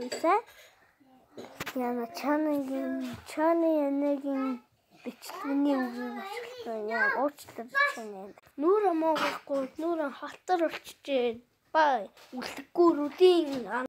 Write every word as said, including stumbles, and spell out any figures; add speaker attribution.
Speaker 1: хийсэн. Яна чанагийн чаны янагийн бичлэгийн үгийг ашигласан яа уучлаарай чана. Нүүрэ моогохгүй нүүрэ халтар болчихжээ. Бай үлдэхгүй рүүдийн